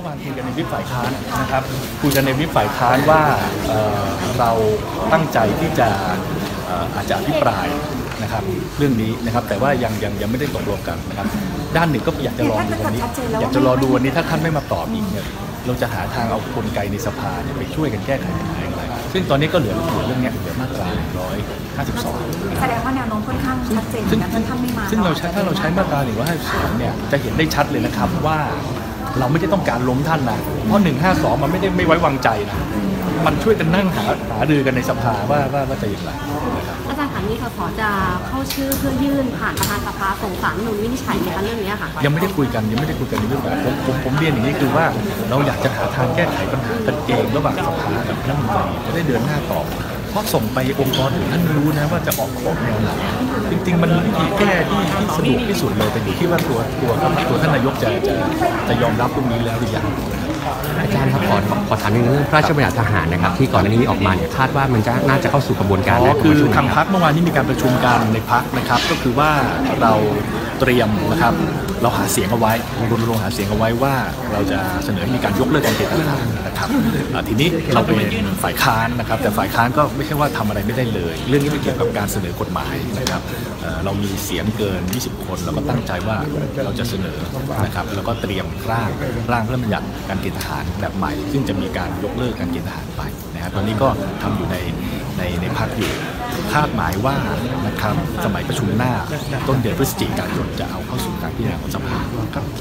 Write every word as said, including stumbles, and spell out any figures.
มื่อวานคุยกันในวิปฝ่ายค้านนะครับคุยกันในวิปฝ่ายค้านว่าเราตั้งใจที่จะอาจจะอภิปรายนะครับเรื่องนี้นะครับแต่ว่ายังยังยังไม่ได้ตกลงกันนะครับด้านหนึ่งก็อยากจะรอดูวันนี้อยากจะรอดูวันนี้ถ้าท่านไม่มาตอบอีกเนี่ยเราจะหาทางเอากลไกในสภาเนี่ยไปช่วยกันแก้ไขปัญหาอะไรซึ่งตอนนี้ก็เหลือเรื่องนี้เหลือมาตราหนึ่งร้อยห้าสิบสองแสดงว่าแนวโน้มค่อนข้างชัดเจนซึ่งท่านไม่มาซึ่งเราใช้ถ้าเราใช้มาตราหนึ่งร้อยห้าสิบสองเนี่ยจะเห็นได้ชัดเลยนะครับว่าเราไม่ได้ต้องการล้มท่านนะเพราะหนึ่งห้าสองมันไม่ได้ไม่ไว้วางใจนะมันช่วยกันนั่งหาหารือกันในสภาว่าว่าว่าจะอย่างไรอาจารย์คะนี่สสจะเข้าชื่อเพื่อยื่นผ่านประธานสภาส่งสารนุนวินิจฉัยในเรื่องนี้ค่ะยังไม่ได้คุยกันยังไม่ได้คุยกันในเรื่องแบบผมผมผมเรียนอย่างนี้คือว่าเราอยากจะหาทางแก้ไขปัญหากันเองระหว่างสภากับรัฐมนตรีจะได้เดินหน้าต่อเพราะส่งไปองค์กรอื่นท่านรู้นะว่าจะออกของแนวไหนจริงๆมันวิธีแก้ที่ที่สะดวกที่สุดเลยแต่อยู่ที่ว่าตัวตัวตัวท่านนายกจะจะจะยอมรับตรงนี้แล้วหรือยังอาจารย์ครับขอขอถามเรื่องพระราชบัญญัติทหารนะครับที่ก่อนหน้านี้มีออกมาเนี่ยคาดว่ามันจะน่าจะเข้าสู่กระบวนการแล้วคือทางพรรคเมื่อวานนี้มีการประชุมกันในพรรคนะครับก็คือว่าเราเตรียมนะครับเราหาเสียงเอาไว้รณรงค์หาเสียงเอาไว้ว่าเราจะเสนอให้มีการยกเลิกการเกณฑ์ทหารนะครับทีนี้เราเป็นฝ่ายค้านนะครับแต่ฝ่ายค้านก็ไม่ใช่ว่าทำอะไรไม่ได้เลยเรื่องนี้ไม่เกี่ยวกับการเสนอกฎหมายนะครับเรามีเสียงเกินยี่สิบคนเราก็ตั้งใจว่าเราจะเสนอนะครับแล้วก็เตรียมร่างร่างพระราชบัญญัติการเกณฑ์ทหารแบบใหม่ซึ่งจะมีการยกเลิกการเกณฑ์ทหารไปนะครับตอนนี้ก็ทำอยู่ในในในพรรคอยู่คาดหมายว่านะครับสมัยประชุมหน้าต้นเดือนพฤศจิกายนจะเอาเข้าสู่การพิจารณาของสภาครับ